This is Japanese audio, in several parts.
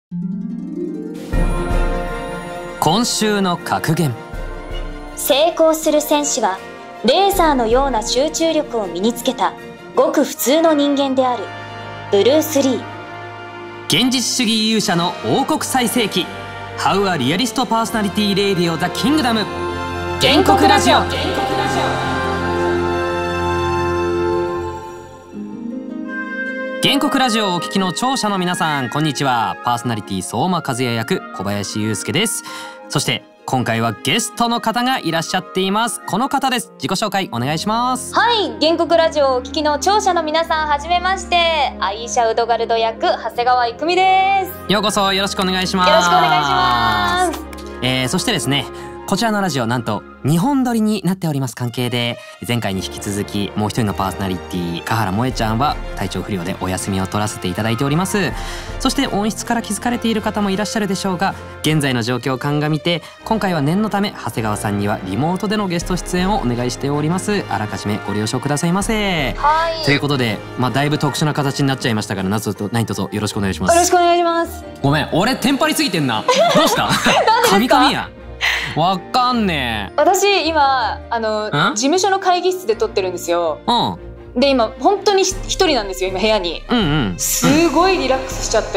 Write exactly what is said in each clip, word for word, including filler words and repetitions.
今週の格言。 成功する戦士はレーザーのような集中力を身につけたごく普通の人間である。ブルース・リー。 現実主義勇者の王国最盛期。How a Realist Personality Radio The Kingdom。 原告ラジオ。原告ラジオをお聞きの聴者の皆さん、こんにちは。パーソナリティ相馬和也役小林祐介です。そして今回はゲストの方がいらっしゃっています。この方です。自己紹介お願いします。 はい、原告ラジオをお聞きの聴者の皆さん、はじめまして。アイーシャ・ウドガルド役長谷川郁美です。 ようこそよろしくお願いします。 よろしくお願いします。 えー、そしてですね、こちらのラジオなんとにほん撮りになっております関係で、前回に引き続きもう一人のパーソナリティ香原萌ちゃんは体調不良でお休みを取らせていただいております。そして音質から気づかれている方もいらっしゃるでしょうが、現在の状況を鑑みて今回は念のため長谷川さんにはリモートでのゲスト出演をお願いしております。あらかじめご了承くださいませ。 はい、 ということで、まあ、だいぶ特殊な形になっちゃいましたから何卒何卒よろしくお願いします。 よろしくお願いします。 ごめん、俺テンパりすぎてんな。どうした神々やわかんねえ。 私今あの事務所の会議室で撮ってるんですよ。 うん。 で今本当に一人なんですよ、今部屋に。 うんうん。 すごいリラックスしちゃって。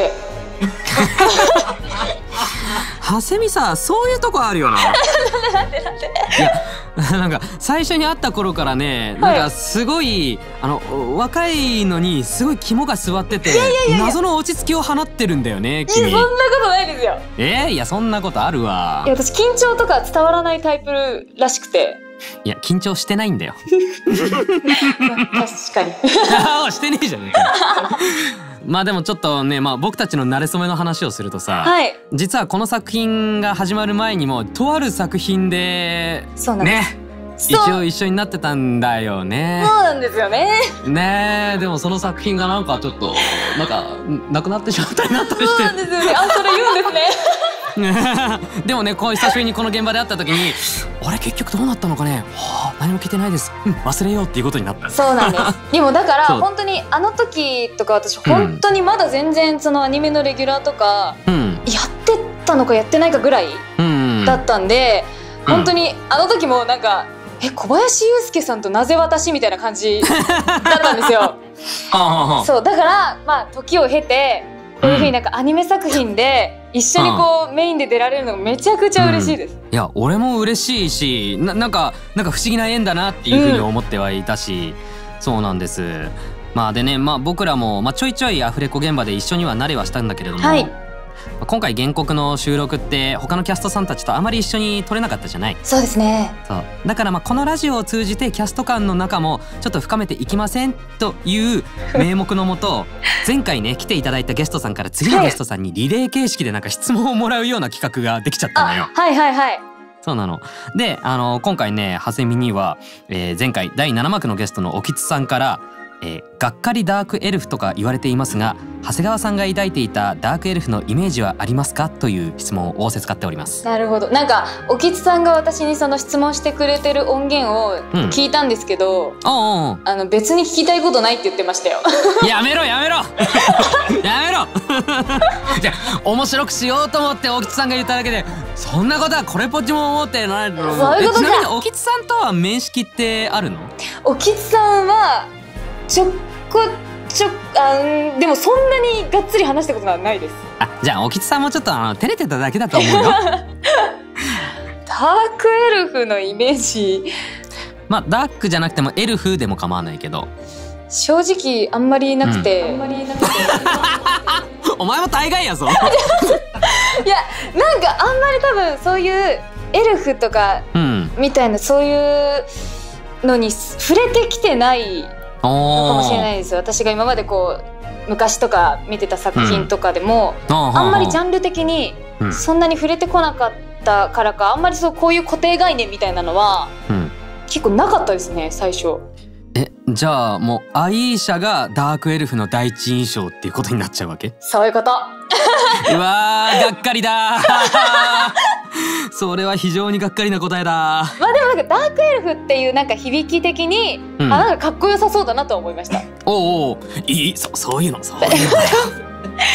長谷美さ、そういうとこあるよな。 なんでなんで。 いや、なんか最初に会った頃からね、なんかすごい、あの若いのにすごい肝が据わってて、謎の落ち着きを放ってるんだよね、君。 そんなことないですよ。 えー、いやそんなことあるわ。 いや私緊張とか伝わらないタイプらしくて。 いや緊張してないんだよ。 まあ、確かに。 ああしてねえじゃねえか。まあでもちょっとね、まあ、僕たちの馴れ初めの話をするとさ、はい、実はこの作品が始まる前にもとある作品でそうなんです、 ね、一応一緒になってたんだよね。 そうなんですよね。 ねえ、でもその作品がなんかちょっとなんかなくなってしまったりなったりして。 そうなんですよね。あ、それ言うんですね。 でもね、こう久しぶりにこの現場で会った時にあれ結局どうなったのかね、はあ、何も聞いてないです、うん、忘れようっていうことになった。 そうなんです。でもだから本当にあの時とか私本当にまだ全然そのアニメのレギュラーとかやってたのかやってないかぐらいだったんで、うん、本当にあの時もなんかえ小林祐介さんとなぜ私みたいな感じだったんですよ。そうだからまあ時を経てこういうふうになんかアニメ作品で一緒にこうメインで出られるのがめちゃくちゃ嬉しいです。 うん、いや俺も嬉しいし、な、なんかなんか不思議な縁だなっていうふうに思ってはいたし、うん、そうなんです。まあでね、まあ僕らも、まあ、ちょいちょいアフレコ現場で一緒にはなれはしたんだけれども、はい、今回原告の収録って他のキャストさんたちとあまり一緒に撮れなかったじゃない。 そうですね。 そうだからまあこのラジオを通じてキャスト間の中もちょっと深めていきませんという名目のもと前回ね来ていただいたゲストさんから次のゲストさんにリレー形式でなんか質問をもらうような企画ができちゃったのよ。 はいはいはい。 そうなの。で、あの今回ね長谷美には、えー、前回だいなな幕のゲストのおきつさんからえー、がっかりダークエルフとか言われていますが、長谷川さんが抱いていたダークエルフのイメージはありますかという質問を仰せ使っております。 なるほど。なんかおきつさんが私にその質問してくれてる音源を聞いたんですけど、うん、おうおうあの別に聞きたいことないって言ってましたよ。 やめろやめろやめろ。じゃあ面白くしようと思っておきつさんが言っただけで、そんなことはこれっぽっちも思ってないの。 そういうことか。 ちなみにおきつさんとは面識ってあるの？ おきつさんはちょこちょあでもそんなにがっつり話したことはないです。 あ、じゃあおきつさんもちょっとあの照れてただけだと思うよ。ダークエルフのイメージ、 まあダークじゃなくてもエルフでも構わないけど正直あんまりなくて、うん、あんまりなくてお前も大概やぞ。いやなんかあんまり多分そういうエルフとかみたいな、うん、そういうのに触れてきてないかもしれないですよ。私が今までこう昔とか見てた作品とかでも、うん、あんまりジャンル的にそんなに触れてこなかったからか、あんまりそうこういう固定概念みたいなのは、うん、結構なかったですね最初。 え、じゃあもうアイーシャがダークエルフの第一印象っていうことになっちゃうわけ？ そういうこと。 うわーがっかりだー。それは非常にがっかりな答えだ。 まあでもなんかダークエルフっていうなんか響き的に、うん、あなんかかっこよさそうだなと思いました。 おうおういい、そそういうのそういうのだよ。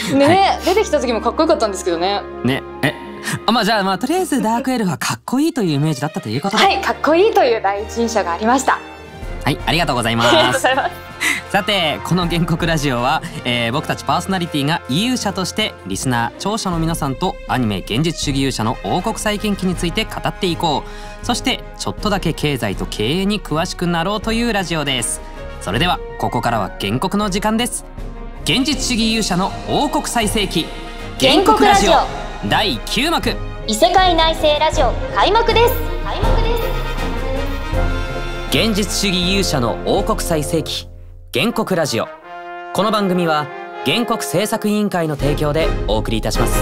ね、はい、出てきた時もかっこよかったんですけどね。 ね、え、あ、まあじゃあまあとりあえずダークエルフはかっこいいというイメージだったということで、 はい、かっこいいという第一印象がありました。 はい、ありがとうございます。ありがとうございます。さてこの原告ラジオは、えー、僕たちパーソナリティが勇者としてリスナー聴者の皆さんとアニメ現実主義勇者の王国再建記について語っていこう、そしてちょっとだけ経済と経営に詳しくなろうというラジオです。それではここからは原告の時間です。現実主義勇者の王国再生記原告ラジオだいきゅう幕異世界内政ラジオ開幕です。開幕です。 現実主義勇者の王国再生記原告ラジオ。この番組は原告制作委員会の提供でお送りいたします。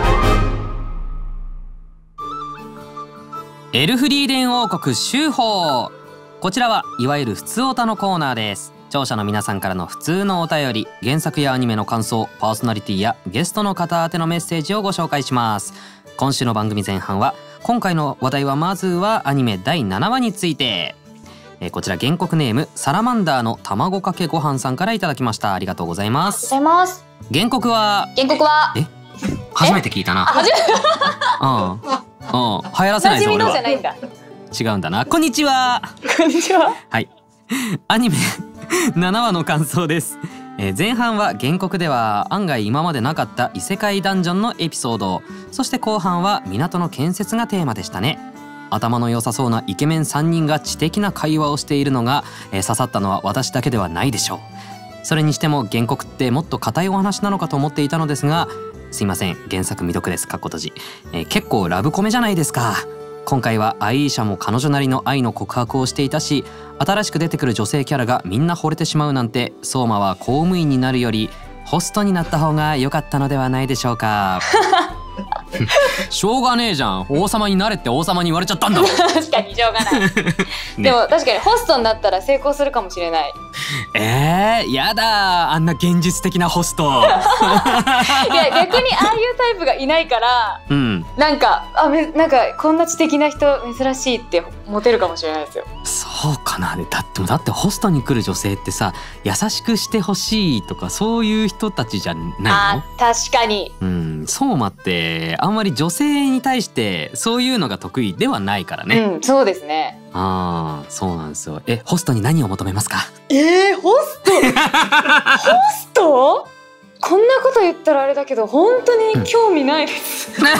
エルフリーデン王国修法。こちらはいわゆる普通オタのコーナーです。聴者の皆さんからの普通のお便り、原作やアニメの感想、パーソナリティやゲストの方宛てのメッセージをご紹介します。今週の番組前半は、今回の話題はまずはアニメだいななわについて。えこちら原告ネームサラマンダーの卵かけご飯さんからいただきました。ありがとうございます。 ありがとうございます。 原告は原告はえ初めて聞いたな。 初めてうんうん流行らせないぞ俺は。違うんだな。こんにちは。 こんにちは。 はい。アニメななわの感想です。えー、前半は原告では案外今までなかった異世界ダンジョンのエピソード、そして後半は港の建設がテーマでしたね。頭の良さそうなイケメンさんにんが知的な会話をしているのが、えー、刺さったのは私だけではないでしょう。それにしても原告ってもっと硬いお話なのかと思っていたのですが、すいません、原作未読です。かっこ閉じ、えー、結構ラブコメじゃないですか。今回はアイーシャも彼女なりの愛の告白をしていたし、新しく出てくる女性キャラがみんな惚れてしまうなんて、相馬は公務員になるよりホストになった方が良かったのではないでしょうか。しょうがねえじゃん、王様になれって王様に言われちゃったんだ。 確かにしょうがない、ね、でも確かにホストになったら成功するかもしれない。 えー、やだ、あんな現実的なホスト。いや逆にああいうタイプがいないから、うん、なんかあめなんかこんな知的な人珍しいってモテるかもしれないですよ。 そうかな。だってだってホストに来る女性ってさ、優しくしてほしいとかそういう人たちじゃないの？ あ、確かに。 うん、相馬ってあんまり女性に対してそういうのが得意ではないからね。 うん、そうですね。 ああ、そうなんですよ。え、ホストに何を求めますか？ えー、ホストホストこんなこと言ったらあれだけど本当に興味ないです、うん、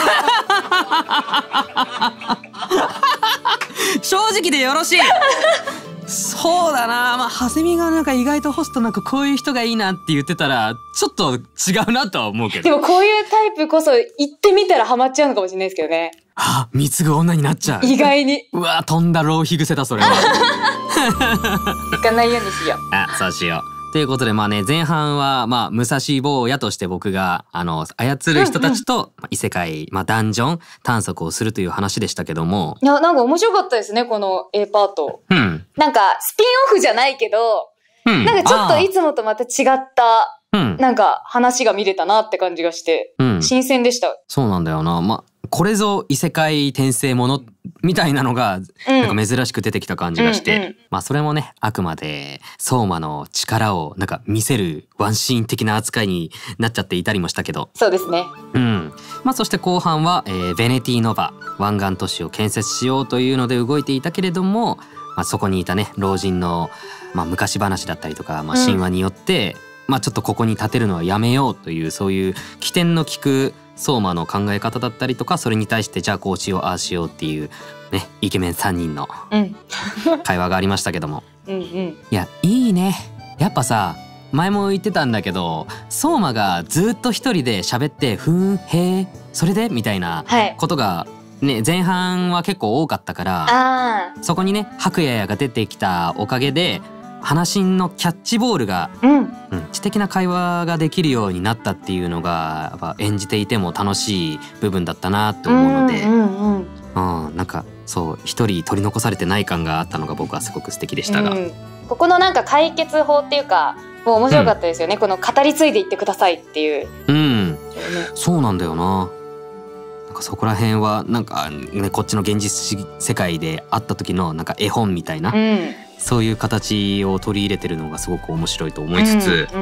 正直でよろしい。そうだな、まあハセミがなんか意外とホストなんかこういう人がいいなって言ってたらちょっと違うなとは思うけど。 でもこういうタイプこそ行ってみたらハマっちゃうのかもしれないですけどね。 はあ、貢ぐ女になっちゃう。 意外に。 うわ、飛んだ浪費癖だそれは。 行かないようにしよう。 あ、そうしよう。ということでまあね、前半はまあ武蔵坊やとして僕があの操る人たちと異世界、まあ、ダンジョン探索をするという話でしたけども、 いやなんか面白かったですねこの A パート。うん、なんかスピンオフじゃないけど、うん、なんかちょっといつもとまた違ったなんか話が見れたなって感じがして、うん、新鮮でした。 そうなんだよな。まあこれぞ異世界転生ものみたいなのがなんか珍しく出てきた感じがして、うんうんうん、まあそれもねあくまで相馬の力をなんか見せるワンシーン的な扱いになっちゃっていたりもしたけど。 そうですね。 うん。まあそして後半は、えー、ベネティノバ湾岸都市を建設しようというので動いていたけれども、まあ、そこにいたね老人の、まあ、昔話だったりとか、まあ、神話によって、うん、まあちょっとここに建てるのはやめようというそういう起点の利く相馬の考え方だったりとか、それに対してじゃあこうしようああしようっていうねイケメンさんにんの会話がありましたけどもうん、うん、いやいいね。やっぱさ前も言ってたんだけど相馬がずっと一人で喋ってふーんへーそれでみたいなことがね、前半は結構多かったから、あそこにね白夜が出てきたおかげで話のキャッチボールが、うんうん、知的な会話ができるようになったっていうのがやっぱ演じていても楽しい部分だったなと思うので、うんうんうんうん、なんかそう一人取り残されてない感があったのが僕はすごく素敵でしたが、うん、 ここのなんか解決法っていうかもう面白かったですよね、うん、この語り継いでいってくださいっていう、 うん、そうなんだよな。なんかそこら辺はなんか、ね、こっちの現実世界で会った時のなんか絵本みたいな、うん、そういう形を取り入れてるのがすごく面白いと思いつつ、うんうん、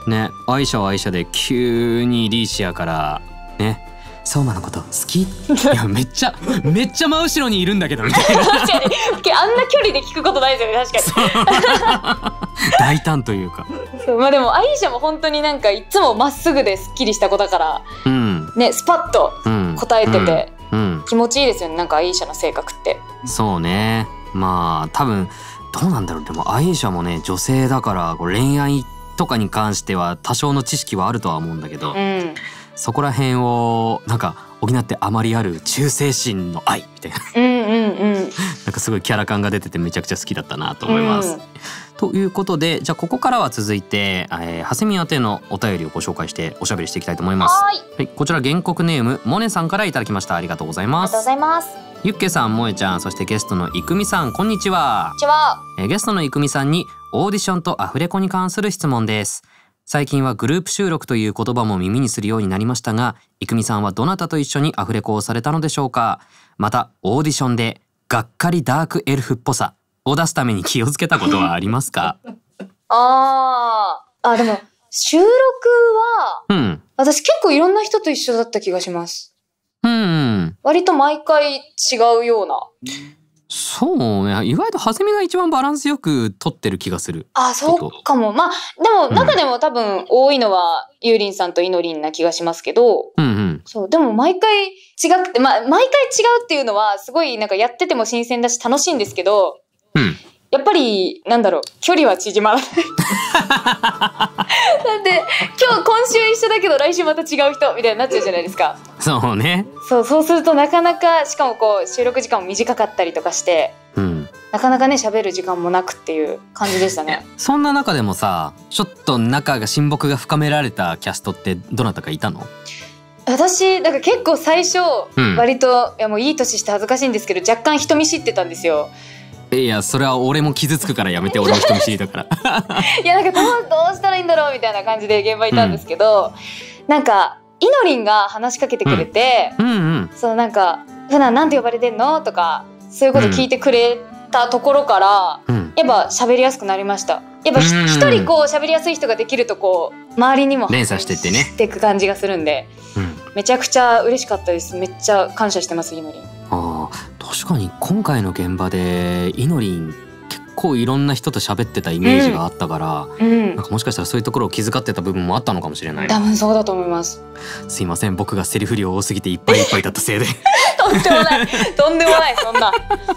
ね、愛車は愛車で急にリーシアからね、相馬のこと好き？いやめっちゃめっちゃ真後ろにいるんだけどみたいな。 確かにあんな距離で聞くことないですよね、確かに。大胆というか。 そう、まあでもアイシャも本当になんかいつもまっすぐですっきりした子だから、うん、ね、スパッと答えてて、うんうん、気持ちいいですよね、なんかアイシャの性格って。 そうね、まあ多分どうなんだろう。でもアイシャもね女性だから恋愛とかに関しては多少の知識はあるとは思うんだけど、うん、そこら辺をなんか補ってあまりある忠誠心の愛みたいな、うんうんうん、なんかすごいキャラ感が出ててめちゃくちゃ好きだったなと思います、うん、ということでじゃあここからは続いて、えー、はせみ宛てのお便りをご紹介しておしゃべりしていきたいと思います。はい、はい、こちら原告ネームモネさんからいただきました。ありがとうございます。 ありがとうございます。 ゆっけさん、もえちゃん、そしてゲストのいくみさん、こんにちは。 こんにちは。 えー、ゲストのいくみさんにオーディションとアフレコに関する質問です。最近はグループ収録という言葉も耳にするようになりましたが、いくみさんはどなたと一緒にアフレコをされたのでしょうか。またオーディションでがっかりダークエルフっぽさを出すために気をつけたことはありますか？ あーあ、でも収録は、うん、私結構いろんな人と一緒だった気がします。うん、割と毎回違うような。 そうね、意外とハセミが一番バランスよく撮ってる気がする。 あ、そうかも。まあでも中でも多分多いのはゆうりんさんといのりんな気がしますけど、うんうん、そうでも毎回違くて、まあ毎回違うっていうのはすごいなんかやってても新鮮だし楽しいんですけど、うん、やっぱりなんだろう、距離は縮まらない。だって今日今週一緒だけど来週また違う人みたいになっちゃうじゃないですか。 そうね。 そうそうするとなかなか、しかもこう収録時間も短かったりとかして、うん、なかなかね喋る時間もなくっていう感じでしたね。 そんな中でもさ、ちょっと仲が親睦が深められたキャストってどなたかいたの？ 私だから結構最初、うん、割といやもういい年して恥ずかしいんですけど若干人見知ってたんですよ。 いやそれは俺も傷つくからやめて。俺も人見知りだから。 いやなんかどう、どうしたらいいんだろうみたいな感じで現場いたんですけど、うん、なんかいのりんが話しかけてくれて、うんうんうん、そうなんか普段なんて呼ばれてんのとかそういうこと聞いてくれたところから、うん、やっぱ喋りやすくなりました。やっぱ一人こう喋りやすい人ができるとこう周りにも連鎖してってねっていく感じがするんで、うん、めちゃくちゃ嬉しかったです。めっちゃ感謝してますいのりん。 あ確かに今回の現場でいのりん結構いろんな人と喋ってたイメージがあったから、うんうん、なんかもしかしたらそういうところを気遣ってた部分もあったのかもしれない。 多分そうだと思います。 すいません、僕がセリフ量多すぎていっぱいいっぱいだったせいで。 とんでもないとんでもないそんな。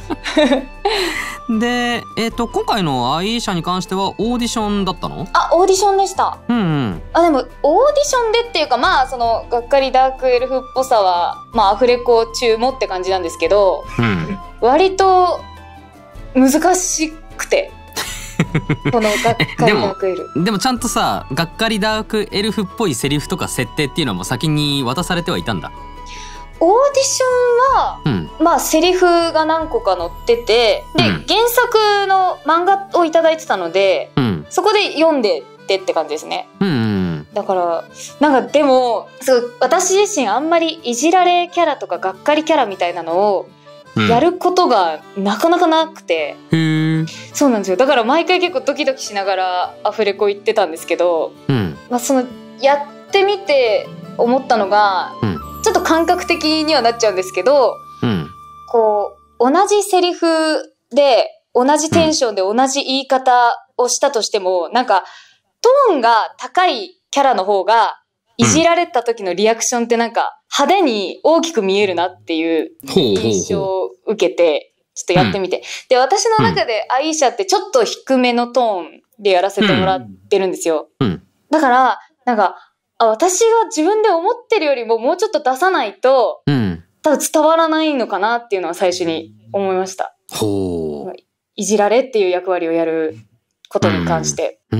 で、えーと、今回のアイーシャに関してはオーディションだったの？ あ、オーディションでした。うんうん。あ、でもオーディションでっていうか、まあそのがっかりダークエルフっぽさはまあアフレコ中もって感じなんですけど、うん、割と難しくて。このがっかりダークエル。 でもちゃんとさ、がっかりダークエルフっぽいセリフとか設定っていうのはもう先に渡されてはいたんだ。 オーディションは、うん、まあセリフが何個か載ってて、で、うん、原作の漫画をいただいてたので、うん、そこで読んでってって感じですね。うんうん、だからなんかでもそう私自身あんまりいじられキャラとかがっかりキャラみたいなのをやることがなかなかなくて、うん、そうなんですよ。だから毎回結構ドキドキしながらアフレコ行ってたんですけど、うんまあ、そのやってみて思ったのが、うん、ちょっと感覚的にはなっちゃうんですけど、うん、こう同じセリフで同じテンションで同じ言い方をしたとしても、うん、なんかトーンが高いキャラの方がいじられた時のリアクションってなんか派手に大きく見えるなっていう印象を受けてちょっとやってみて、うん、で私の中でアイーシャってちょっと低めのトーンでやらせてもらってるんですよ、うん、だからなんかあ私が自分で思ってるよりももうちょっと出さないと、うん、多分伝わらないのかなっていうのは最初に思いました。ほう。いじられっていう役割をやることに関して、うん、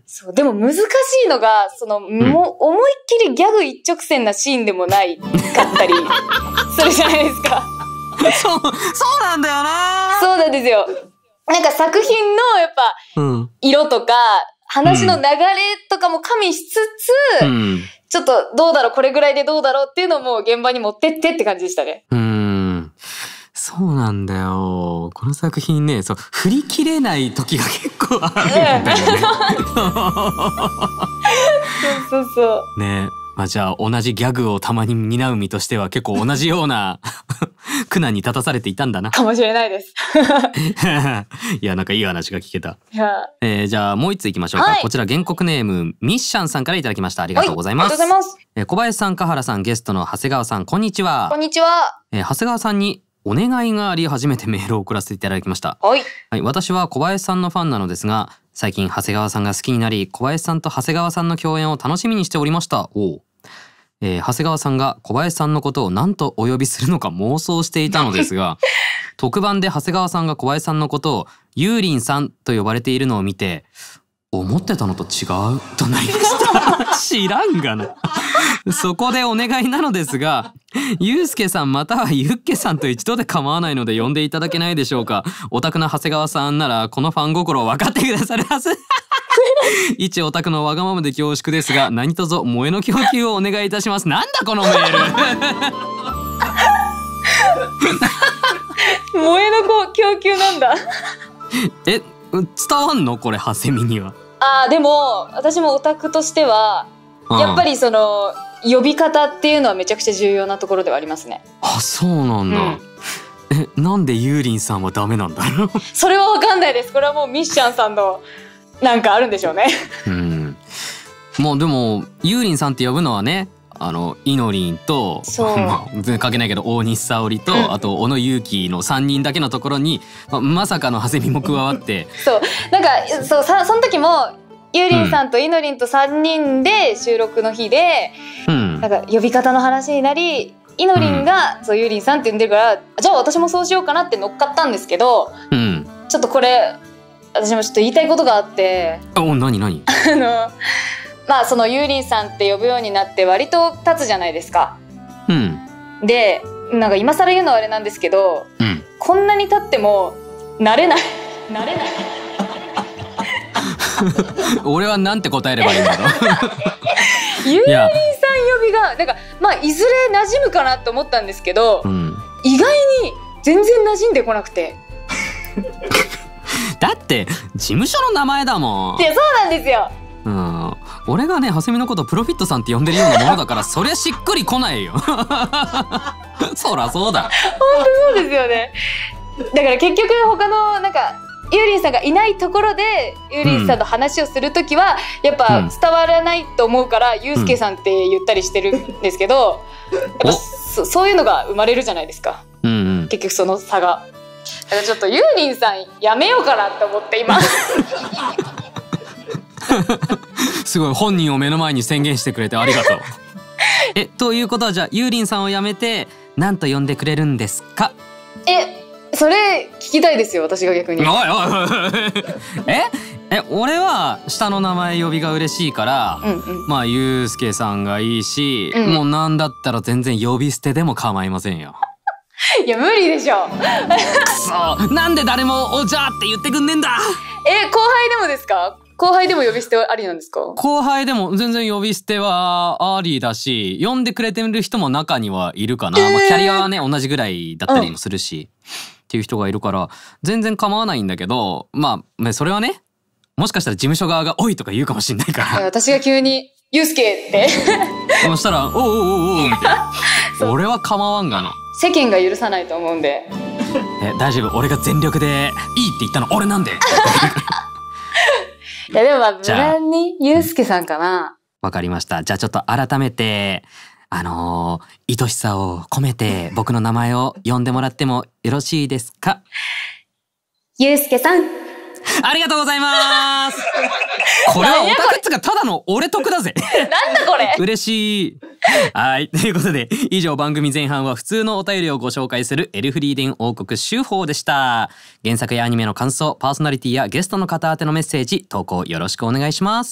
そうでも難しいのがその、うん、も思いっきりギャグ一直線なシーンでもないかったりするじゃないですか。 そう、そうなんだよな。 そうなんですよ。なんか作品のやっぱ、うん、色とか話の流れとかも加味しつつ、うん、ちょっとどうだろうこれぐらいでどうだろうっていうのも現場に持ってってって感じでしたね。 うーん、 そうなんだよ。この作品ね、そう振り切れない時が結構あるんだよね。 そうそうそう。 ね、まあじゃあ同じギャグをたまに担う身としては結構同じような苦難に立たされていたんだな。 かもしれないです。 いや、なんかいい話が聞けた。 いや、 えー、じゃあもう一ついきましょうか。はい、こちら原告ネームミッシャンさんからいただきました。ありがとうございます。 ありがとうございます。 えー、小林さん、香原さん、ゲストの長谷川さん、こんにちは。 こんにちは。 えー、長谷川さんにお願いがあり初めてメールを送らせていただきました。 はい。 はい、私は小林さんのファンなのですが、最近長谷川さんが好きになり、小林さんと長谷川さんの共演を楽しみにしておりました。おう。えー、長谷川さんが小林さんのことを何とお呼びするのか妄想していたのですが特番で長谷川さんが小林さんのことをゆうりんさんと呼ばれているのを見て、思ってたのと違うとなりました知らんがなそこでお願いなのですが、ゆうすけさんまたはゆっけさんと一度で構わないので呼んでいただけないでしょうか。オタクな長谷川さんならこのファン心を分かってくださるはず一オタクのわがままで恐縮ですが、何卒萌えの供給をお願いいたします。なんだこのメール萌えの供給なんだえ、伝わんのこれハセミには。 あー、でも私もオタクとしてはやっぱりその呼び方っていうのはめちゃくちゃ重要なところではありますね。 あ、そうなんだ、うん、え、なんでゆうりんさんはダメなんだろうそれはわかんないです。これはもうミッシャンさんのなんかあるんでしょうね。うん。 もうでもゆうりんさんって呼ぶのはね、あのいのりんと、まあ、全然関係ないけど大西沙織と、うん、あと小野勇気のさんにんだけのところに、ま, まさかの長谷美も加わってそうなんかそうさその時もゆうりんさんといのりんとさんにんで収録の日で、うん、なんか呼び方の話になり、いのりんが、うん、そうゆうりんさんって呼んでるから、じゃあ私もそうしようかなって乗っかったんですけど、うん、ちょっとこれ私もちょっと言いたいことがあって。 お、何何あのまあそのゆうりんさんって呼ぶようになって割と経つじゃないですか。うん。で、なんか今更言うのはあれなんですけど、うん、こんなに経っても慣れない慣れない俺はなんて答えればいいんだろうゆうりんさん呼びがなんかまあいずれ馴染むかなと思ったんですけど、うん、意外に全然馴染んでこなくてだって事務所の名前だもん。 いや、そうなんですよ。 うん、俺がね、長谷美のことプロフィットさんって呼んでるようなものだからそりゃしっくりこないよそらそうだ。 本当そうですよね。だから結局他のなんかゆうりんさんがいないところでゆうりんさんの話をするときは、うん、やっぱ伝わらないと思うから、うん、ゆうすけさんって言ったりしてるんですけど、うん、やっぱ そ, そういうのが生まれるじゃないですか、うんうん、結局その差が。だからちょっとゆうりんさんやめようかなって思って今すごい本人を目の前に宣言してくれてありがとうえ、ということはじゃあゆうりんさんをやめて何と呼んでくれるんですか？ え、それ聞きたいですよ、私が逆に。おいおいおいええ、俺は下の名前呼びが嬉しいから、うんうん、まあゆうすけさんがいいし、うん、もうなんだったら全然呼び捨てでも構いませんよいや無理でしょくそ、なんで誰もおじゃーって言ってくんねんだ。 え、後輩でもですか？後輩でも呼び捨てはありなんですか？ 後輩でも全然呼び捨てはありだし、呼んでくれてる人も中にはいるかな、えーまあ、キャリアはね同じぐらいだったりもするし、うん、っていう人がいるから全然構わないんだけど、まあそれはね、もしかしたら事務所側がおいとか言うかもしんないから私が急にゆうすけってそしたらおうおうおうおうみたいな俺は構わんがな。 世間が許さないと思うんでえ、大丈夫、俺が全力でいいって言ったの俺なんでいやでもまあ無難にゆうすけさんかな。 わかりました。じゃあちょっと改めてあのー、愛しさを込めて僕の名前を呼んでもらってもよろしいですか？ ゆうすけさん。 ありがとうございますこれはオタクっつがただの俺得だぜなんだこれ嬉しい。はい、ということで以上番組前半は普通のお便りをご紹介するエルフリーデン王国秋報でした。原作やアニメの感想、パーソナリティやゲストの方宛てのメッセージ投稿よろしくお願いします。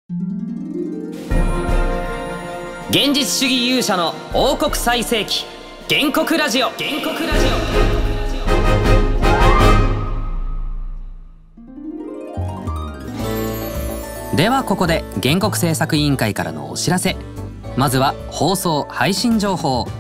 現実主義勇者の王国最盛期、原告ラジオ。原告ラジオではここで原告制作委員会からのお知らせ。まずは放送配信情報。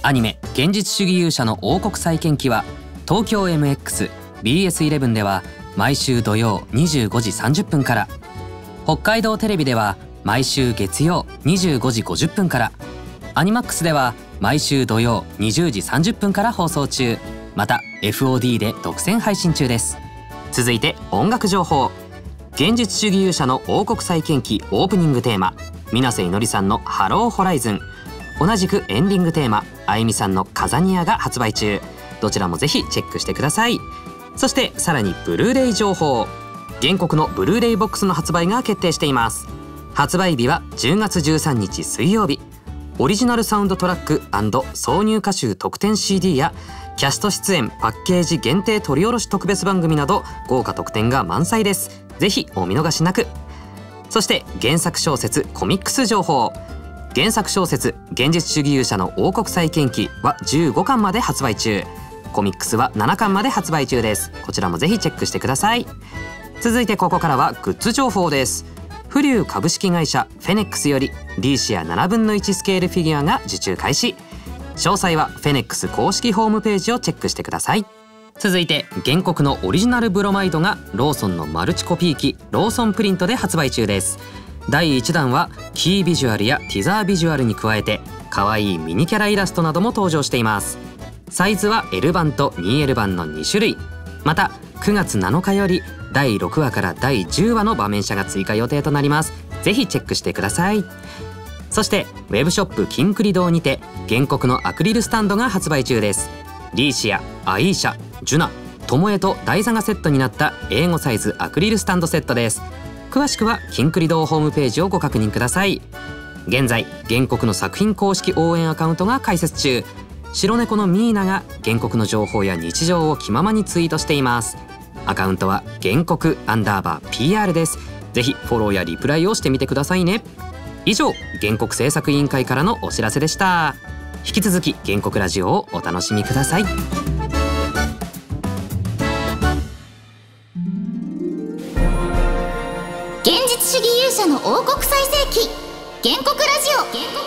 アニメ現実主義勇者の王国再建記は東京 エムエックス、ビーエスイレブン では毎週土曜にじゅうごじさんじゅっぷんから、北海道テレビでは毎週月曜にじゅうごじごじゅっぷんから、アニマックスでは毎週土曜にじゅうじさんじゅっぷんから放送中。また エフオーディー で独占配信中です。続いて音楽情報。現実主義勇者の王国再建記オープニングテーマ、水瀬いのりさんのハローホライズン、同じくエンディングテーマ、あゆみさんのカザニアが発売中。どちらもぜひチェックしてください。そしてさらにブルーレイ情報。原告のブルーレイボックスの発売が決定しています。発売日はじゅうがつじゅうさんにち水曜日。オリジナルサウンドトラック&挿入歌集特典 シーディー やキャスト出演パッケージ限定取り下ろし特別番組など豪華特典が満載です。ぜひお見逃しなく。そして原作小説コミックス情報。原作小説現実主義勇者の王国再建記はじゅうごかんまで発売中。コミックスはななかんまで発売中です。こちらもぜひチェックしてください。続いてここからはグッズ情報です。フリュー株式会社フェネックスよりリーシアななぶんのいちスケールフィギュアが受注開始。詳細はフェネックス公式ホームページをチェックしてください。続いて原告のオリジナルブロマイドがローソンのマルチコピー機ローソンプリントで発売中です。だいいちだんはキービジュアルやティザービジュアルに加えて可愛いミニキャライラストなども登場しています。サイズは エル 版と ツーエル 版のにしゅるい。またくがつなのかよりだいろくわからだいじゅうわの場面車が追加予定となります。ぜひチェックしてください。そしてウェブショップキンクリ堂にて原告のアクリルスタンドが発売中です。リーシア、アイーシャ、ジュナ、トモエと台座がセットになった英語サイズアクリルスタンドセットです。詳しくはキンクリ堂ホームページをご確認ください。現在原告の作品公式応援アカウントが開設中。白猫のミーナが原告の情報や日常を気ままにツイートしています。アカウントは原告アンダーバー ピーアール です。ぜひフォローやリプライをしてみてくださいね。以上原告制作委員会からのお知らせでした。引き続き原告ラジオをお楽しみください。現実主義勇者の王国最盛期原告ラジオ。原告ラジ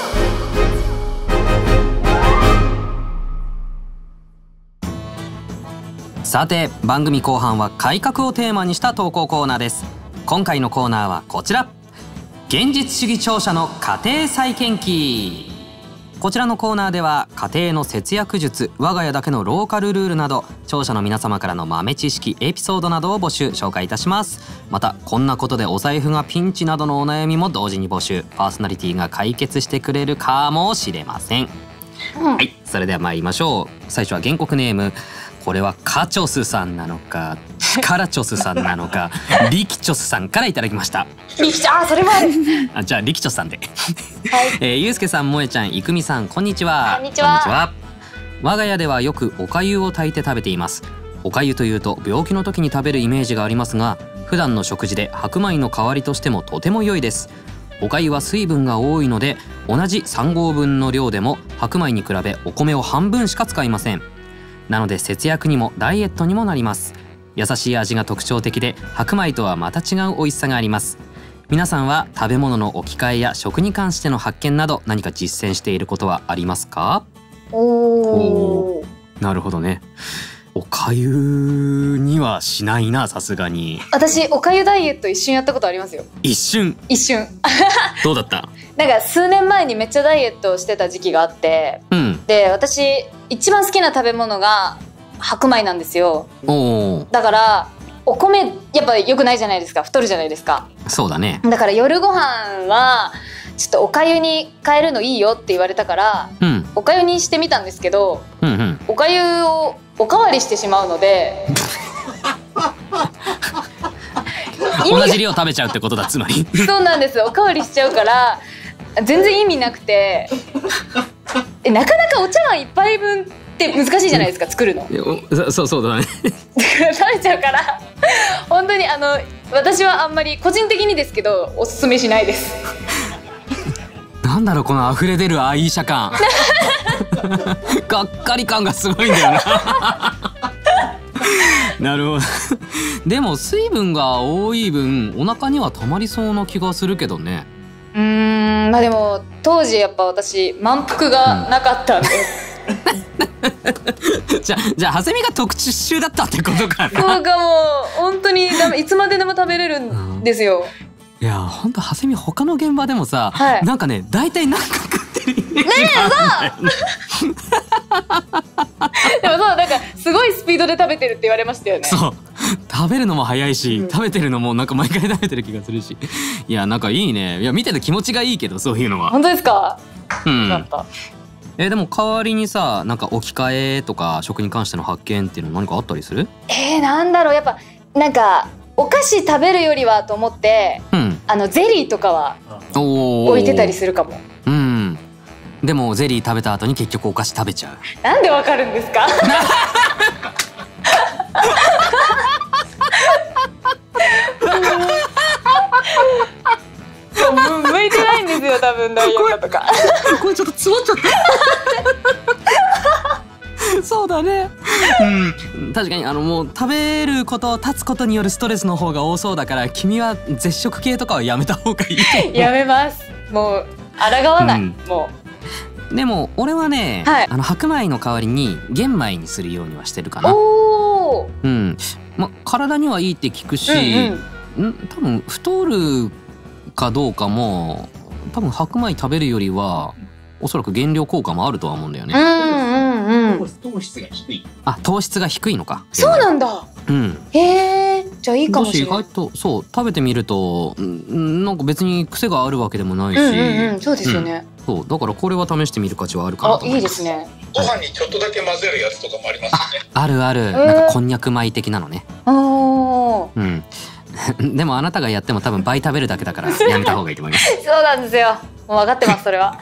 オ。さて番組後半は改革をテーマにした投稿コーナーです。今回のコーナーはこちら、現実主義聴者の家庭再建記。こちらのコーナーでは家庭の節約術、我が家だけのローカルルールなど聴者の皆様からの豆知識、エピソードなどを募集紹介いたします。またこんなことでお財布がピンチなどのお悩みも同時に募集。パーソナリティが解決してくれるかもしれません、うん、はい、それでは参りましょう。最初は原告ネーム、これはカチョスさんなのかチカラチョスさんなのかリキチョスさんからいただきました。 リキチョ、あ、それもあるあ、じゃあリキチョスさんで、 はい、 えー、ゆうすけさん、もえちゃん、いくみさん、こんにちは。 こんにちは。 こんにちは。我が家ではよくおかゆを炊いて食べています。おかゆというと病気の時に食べるイメージがありますが、普段の食事で白米の代わりとしてもとても良いです。おかゆは水分が多いので同じさんごうぶんの量でも白米に比べお米を半分しか使いません。なので節約にもダイエットにもなります。優しい味が特徴的で白米とはまた違う美味しさがあります。皆さんは食べ物の置き換えや食に関しての発見など何か実践していることはありますか？ おー、 なるほどね。おかゆにはしないな、さすがに。 私おかゆダイエット一瞬やったことありますよ。 一瞬？ 一瞬どうだった？ なんか数年前にめっちゃダイエットをしてた時期があって、うん、で私一番好きな食べ物が白米なんですよ。 おだからお米やっぱ良くないじゃないですか、太るじゃないですか。 そうだね。 だから夜ご飯はちょっとおかゆに変えるのいいよって言われたから、うん、おかゆにしてみたんですけど、うんうん、おかゆをおかわりしてしまうので同じ量食べちゃうってことだ、つまり。 そうなんです、おかわりしちゃうから全然意味なくてえ、なかなかお茶碗一杯分って難しいじゃないですか、作るの。 そうそうだね食べちゃうから本当にあの私はあんまり個人的にですけどおすすめしないですなんだろう、この溢れ出る愛車感がっかり感がすごいんだよななるほどでも水分が多い分お腹にはたまりそうな気がするけどね。 うーん、まあでも当時やっぱ私満腹がなかったんで、 うん、じゃあじゃあハセミが特殊だったってことかな。 そうかも、本当にいつまででも食べれるんですよ、 うん、いや本当ハセミ他の現場でもさ、はい、なんかね大体何か食ってるイメージがあるんだよね。 でもそうなんかすごいスピードで食べてるって言われましたよね。 そう食べるのも早いし、 うん、 食べてるのもなんか毎回食べてる気がするし、いやなんかいいね。いや見てて気持ちがいいけどそういうのは。 本当ですか？ うん。 よかった。 えー、でも代わりにさなんか置き換えとか食に関しての発見っていうの何かあったりする？ えー、なんだろう、やっぱなんかお菓子食べるよりはと思って、うん、あのゼリーとかは置いてたりするかも。 うん。でもゼリー食べた後に結局お菓子食べちゃう。 なんでわかるんですか？向いてないんですよ多分ダイエットとか。 これちょっと詰まっちゃった。そうだね、うん、確かにあのもう食べること立つことによるストレスの方が多そうだから君は絶食系とかはやめた方がいいと思う。やめます。もう抗わない、うん、もうでも俺はね、はい、あの白米の代わりに玄米にするようにはしてるかな。 おー、 うん、ま、体にはいいって聞くし、うんうん、ん多分太るかどうかも多分白米食べるよりはおそらく減量効果もあるとは思うんだよね。 うんうんうん。 糖質が低い。 あ、糖質が低いのか。 そうなんだ。 うん。 へえ、じゃあいいかもしれない。 意外とそう食べてみるとなんか別に癖があるわけでもないし、 うんうんうん、そうですよね、 うん、そうだからこれは試してみる価値はあるかなと思います。 あ、いいですね。 ご飯にちょっとだけ混ぜるやつとかもありますよね。 あるある、えー、なんかこんにゃく米的なのね。 おー、 うん。でもあなたがやっても多分倍食べるだけだからやめた方がいいと思います。 そうなんですよ。もう分かってますそれは。はい、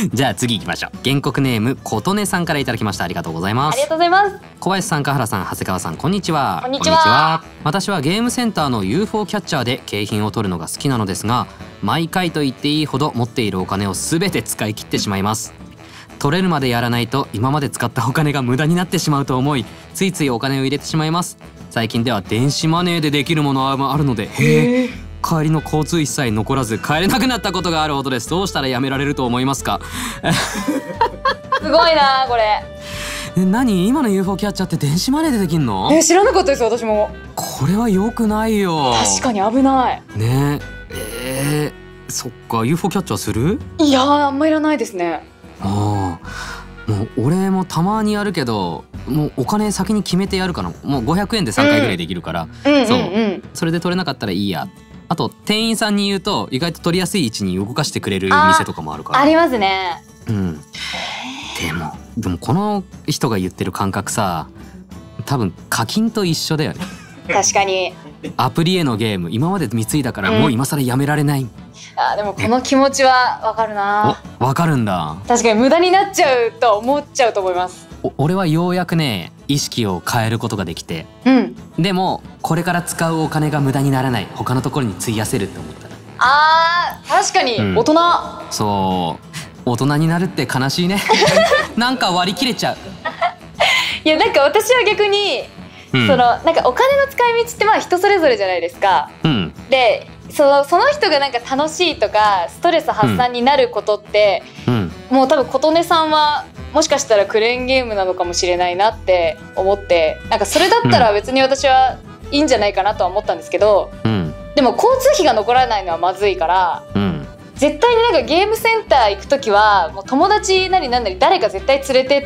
じゃあ次行きましょう。原告ネーム琴音さんからいただきました。ありがとうございます。 ありがとうございます。 小林さん、香原さん、長谷川さん、こんにちは。 こんにちは。 私はゲームセンターの ユーフォー キャッチャーで景品を取るのが好きなのですが、毎回と言っていいほど持っているお金をすべて使い切ってしまいます。取れるまでやらないと今まで使ったお金が無駄になってしまうと思い、ついついお金を入れてしまいます。最近では電子マネーでできるものはあるので、へえ、帰りの交通一切残らず帰れなくなったことがあるほどです。どうしたらやめられると思いますか？ すごいなこれ。 え、何今の ユーフォー キャッチャーって電子マネーでできんの？ え、知らなかったです私も。 これは良くないよ。 確かに危ないね。えー、そっか ユーフォー キャッチャーする？ いやー、あんまいらないですね。 ああ、もう俺もたまにやるけど、もうお金先に決めてやるから、もうごひゃくえんでさんかいぐらいできるから、 うん、 そう、 うんうんうん、 それで取れなかったらいいや。あと店員さんに言うと意外と取りやすい位置に動かしてくれる店とかもあるから。 あ, ありますね。 うん。でもでもこの人が言ってる感覚さ、多分課金と一緒だよね。 確かに。 アプリへのゲーム今まで貢いだからもう今更やめられない、うん、 あ、でもこの気持ちはわかるな。 わかるんだ。 確かに無駄になっちゃうと思っちゃうと思います。 お俺はようやくね意識を変えることができて、 うん、 でもこれから使うお金が無駄にならない、他のところに費やせるって思ったら、 あー確かに大人、うん、 そう大人になるって悲しいね。なんか割り切れちゃう。 いやなんか私は逆に、うん、そのなんかお金の使い道ってまあ人それぞれじゃないですか、 うん、 でその、その人がなんか楽しいとかストレス発散になることって、 うん、 もう多分琴音さんはもしかしたらクレーンゲームなのかもしれないなって思って、なんかそれだったら別に私はいいんじゃないかなとは思ったんですけど、 うん、でも交通費が残らないのはまずいから、 うん、絶対になんかゲームセンター行くときはもう友達なりなんなり誰か絶対連れてって、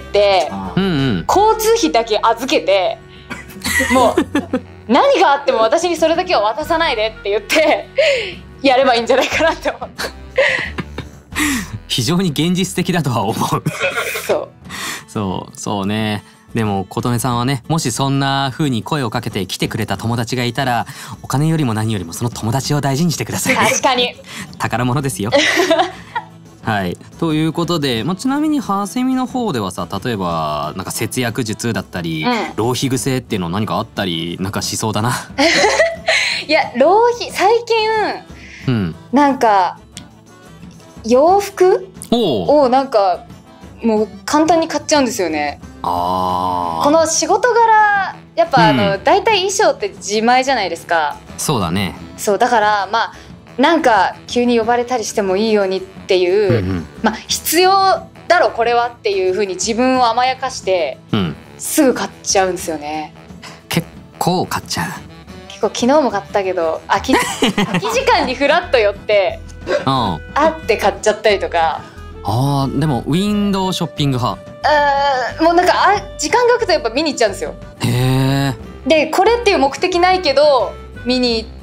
うんうん、 交通費だけ預けてもう何があっても私にそれだけは渡さないでって言ってやればいいんじゃないかなって思って。 非常に現実的だとは思う。 そうそうそうね。でも琴音さんはね、もしそんな風に声をかけて来てくれた友達がいたら、お金よりも何よりもその友達を大事にしてください。 確かに宝物ですよ。はい、ということで、まあ、ちなみにハセミの方ではさ、例えばなんか節約術だったり、うん、浪費癖っていうの何かあったりなんかしそうだな。 いや浪費最近、うん、なんか洋服をなんかもう簡単に買っちゃうんですよね。 あ、 この仕事柄やっぱあの、うん、大体衣装って自前じゃないですか。 そうだね。 そうだからまあなんか急に呼ばれたりしてもいいようにっていう、うんうん、まあ必要だろこれはっていう風に自分を甘やかして、うん、すぐ買っちゃうんですよね。 結構買っちゃう。 結構昨日も買ったけど空き空き時間にフラッと寄ってあって買っちゃったりとか。 あーでもウィンドウショッピング派。 あもうなんかあ時間が空くとやっぱ見に行っちゃうんですよ。 へー。 でこれっていう目的ないけど見に行って、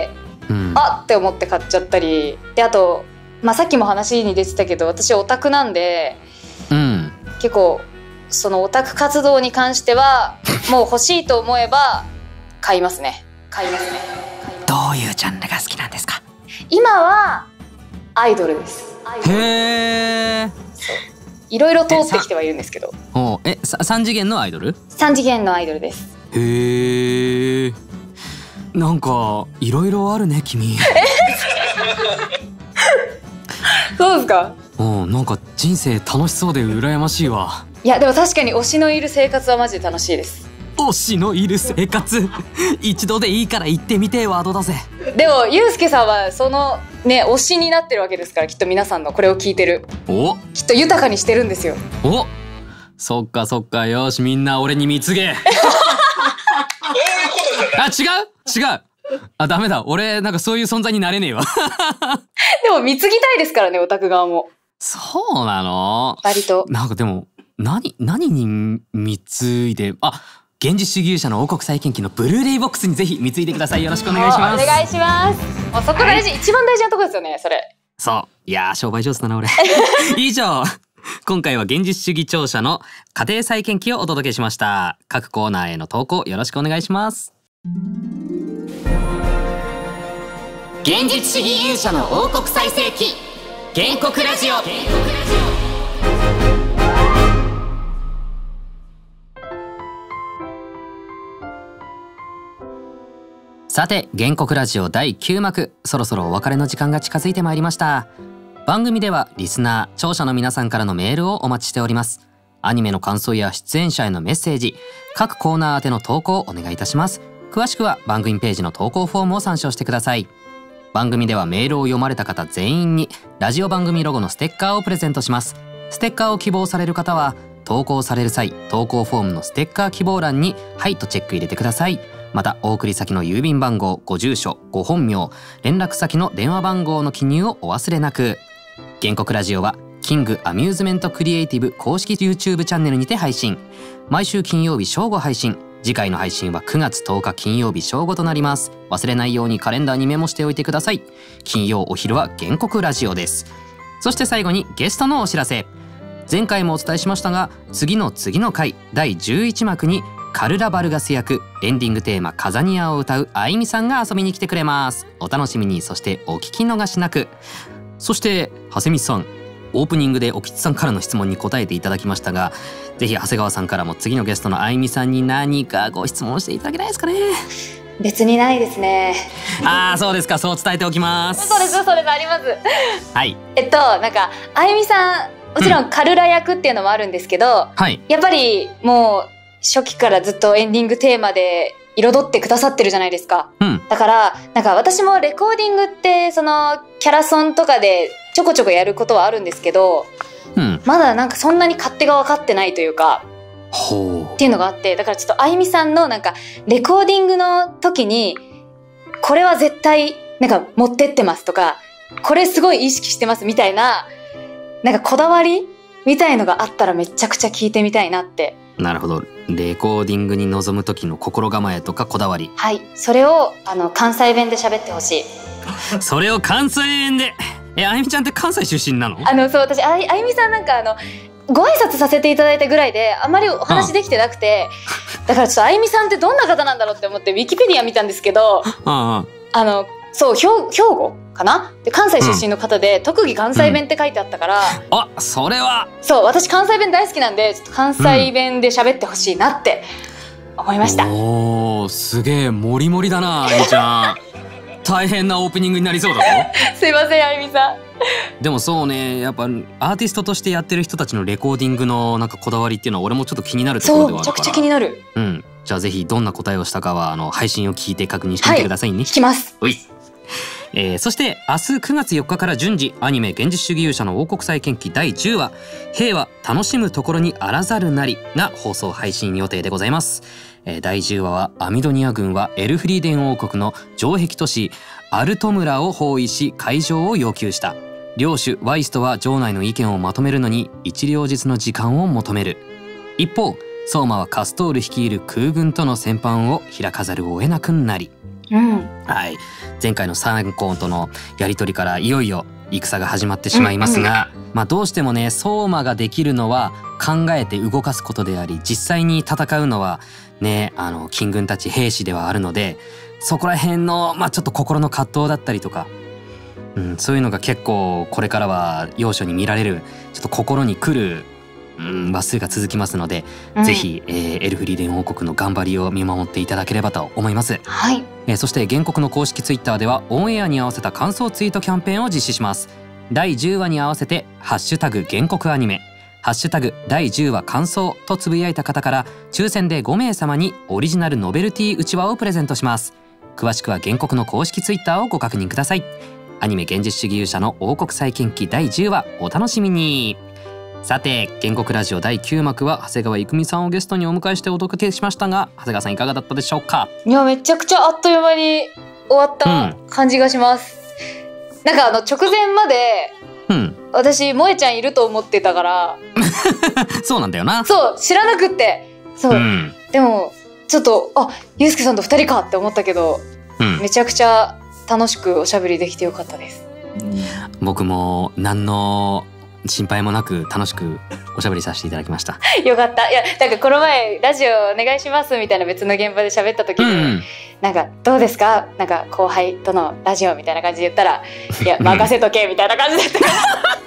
うん、あって思って買っちゃったりで、あと、まあ、さっきも話に出てたけど私オタクなんで、うん、結構そのオタク活動に関してはもう欲しいと思えば買いますね。買いますね。 どういうジャンルが好きなんですか？ 今はアイドルです。 へー。 いろいろ通ってきてはいるんですけど。 おえ三次元のアイドル？ 三次元のアイドルです。 へえ。なんかいろいろあるね君。 そうですか？ うん、なんか人生楽しそうで羨ましいわ。 いやでも確かに推しのいる生活はマジで楽しいです。 推しのいる生活一度でいいから行ってみてえワードだぜ。 でもゆうすけさんはそのね推しになってるわけですから、きっと皆さんのこれを聞いてるおきっと豊かにしてるんですよ。 おそっかそっか、よしみんな俺に貢げ。あ違う違うあダメだ、俺なんかそういう存在になれねえわ。 でも貢ぎたいですからね、オタク側も。 そうなの？ 割となんかでも何何に貢いで、あ現実主義勇者の王国再建記のブルーレイボックスにぜひ貢いでください。よろしくお願いします。 お願いします。もうそこ大事、はい、一番大事なとこですよねそれ。 そういやー商売上手だな俺。以上今回は現実主義聴者の家庭再建記をお届けしました。各コーナーへの投稿よろしくお願いします。 現実主義勇者の王国再生記原告ラジオ。 さて原告ラジオだいきゅう幕、そろそろお別れの時間が近づいてまいりました。番組ではリスナー聴者の皆さんからのメールをお待ちしております。アニメの感想や出演者へのメッセージ、各コーナー宛ての投稿をお願いいたします。詳しくは番組ページの投稿フォームを参照してください。番組ではメールを読まれた方全員にラジオ番組ロゴのステッカーをプレゼントします。ステッカーを希望される方は投稿される際、投稿フォームのステッカー希望欄にはいとチェック入れてください。またお送り先の郵便番号、ご住所、ご本名、連絡先の電話番号の記入をお忘れなく。原告ラジオはキングアミューズメントクリエイティブ公式 YouTube チャンネルにて配信。毎週金曜日正午配信。次回の配信はくがつとおか金曜日正午となります。忘れないようにカレンダーにメモしておいてください。金曜お昼は原告ラジオです。そして最後にゲストのお知らせ。前回もお伝えしましたが、次の次の回だいじゅういち幕にカルラ・バルガス役エンディングテーマカザニアを歌うあいみさんが遊びに来てくれます。お楽しみに、そしてお聞き逃しなく。そして長谷美さん、オープニングでおきつさんからの質問に答えていただきましたが、ぜひ長谷川さんからも次のゲストのあいみさんに何かご質問していただけないですかね。 別にないですね。 ああそうですか、そう伝えておきます。 そうですそうです、あります。 はい。 えっとなんかあいみさんもちろんカルラ役っていうのもあるんですけど、うん、はい、やっぱりもう初期からずっとエンディングテーマで彩ってくださってるじゃないですか、うん、だからなんか私もレコーディングってそのキャラソンとかでちょこちょこやることはあるんですけど、うん、まだなんかそんなに勝手が分かってないというかほうっていうのがあって、だからちょっとあいみさんのなんかレコーディングの時にこれは絶対なんか持ってってますとか、これすごい意識してますみたいな、なんかこだわりみたいのがあったらめちゃくちゃ聞いてみたいなって。 なるほど、レコーディングに臨む時の心構えとかこだわり。 はい、それをあの関西弁で喋ってほしい。 それを関西弁で。え、あゆみちゃんって関西出身なの？ あのそう、私あい、あゆみさんなんかあのご挨拶させていただいたぐらいであまりお話できてなくて、ああだからちょっとあゆみさんってどんな方なんだろうって思ってウィキペディア見たんですけど、あああのそう兵庫かなで関西出身の方で、うん、特技関西弁って書いてあったから、うん、 あそれはそう私関西弁大好きなんでちょっと関西弁で喋ってほしいなって思いました、うん、 おーすげえモリモリだなあゆみちゃん。大変なオープニングになりそうだぞ。 すいませんあゆみさん。 でもそうね、やっぱアーティストとしてやってる人たちのレコーディングのなんかこだわりっていうのは俺もちょっと気になるところではあるから、そうめちゃくちゃ気になる。うん、じゃあぜひどんな答えをしたかはあの配信を聞いて確認してみてくださいね。 はい、聞きます。 おいえー、そして明日くがつよっかから順次アニメ現実主義勇者の王国再建記だいじゅうわ平和楽しむところにあらざるなりが放送配信予定でございます。えー、だいじゅうわはアミドニア軍はエルフリーデン王国の城壁都市アルトムラを包囲し開城を要求した。領主ワイストは城内の意見をまとめるのに一両日の時間を求める。一方相馬はカストール率いる空軍との戦犯を開かざるを得なくなり、うん、はい、前回の三皇とのやり取りからいよいよ戦が始まってしまいますが、うんうん、まあどうしてもね相馬ができるのは考えて動かすことであり、実際に戦うのはねあの金軍たち兵士ではあるので、そこら辺のまあちょっと心の葛藤だったりとか、うん、そういうのが結構これからは要所に見られるちょっと心に来るうん、話数が続きますので、うん、ぜひ、えー、エルフリーデン王国の頑張りを見守っていただければと思います。 はい、 えー、そして原告の公式ツイッターではオンエアに合わせた感想ツイートキャンペーンを実施します。だいじゅうわに合わせてハッシュタグ原告アニメハッシュタグだいじゅうわ感想とつぶやいた方から抽選でごめいさまにオリジナルノベルティうちわをプレゼントします。詳しくは原告の公式ツイッターをご確認ください。アニメ現実主義勇者の王国再建記だいじゅうわお楽しみに。さて原告ラジオだいきゅうまくは長谷川郁美さんをゲストにお迎えしてお届けしましたが、長谷川さんいかがだったでしょうか？ いやめちゃくちゃあっという間に終わった感じがします、うん、なんかあの直前まで、うん、私萌ちゃんいると思ってたからそうなんだよな。 そう知らなくってそう、うん、でもちょっとあゆうすけさんとふたりかって思ったけど、うん、めちゃくちゃ楽しくおしゃべりできてよかったです、 うん、僕も何の心配もなく楽しくおしゃべりさせていただきましたよかった。いやなんかこの前ラジオお願いしますみたいな別の現場で喋った時に、うん、なんかどうですかなんか後輩とのラジオみたいな感じで言ったらいや任せとけみたいな感じだったから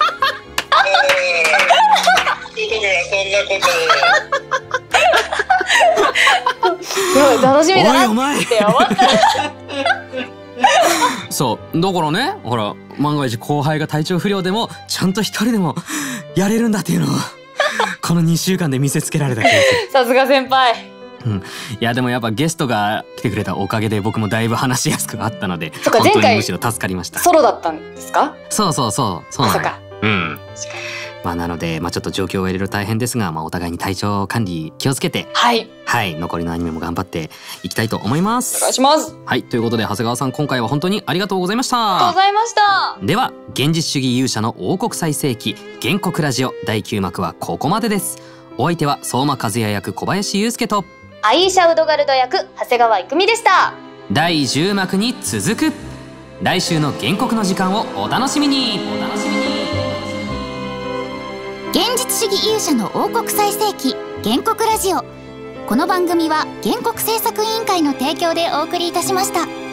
そんなこと楽しみだなって思ったそうだからねほら万が一後輩が体調不良でもちゃんと一人でもやれるんだっていうのをこのにしゅうかんで見せつけられた気がする。 さすが先輩、 うん、いやでもやっぱゲストが来てくれたおかげで僕もだいぶ話しやすくあったのでそっか本当にむしろ助かりました。 ソロだったんですか？ そうそうそうそうなんだ。うん。 確かにまあなのでまあちょっと状況はいろいろ大変ですが、まあお互いに体調管理気をつけて、 はいはい残りのアニメも頑張っていきたいと思います。 お願いします。 はいということで長谷川さん今回は本当にありがとうございました。 ありがとうございました。 では現実主義勇者の王国最盛期原告ラジオだいきゅうまくはここまでです。お相手は相馬和也役小林祐介とアイーシャ・ウドガルド役長谷川郁美でした。 だいじゅうまくに続く。来週の原告の時間をお楽しみに。お楽しみに。 現実主義勇者の王国最盛期原告ラジオ。この番組は原告制作委員会の提供でお送りいたしました。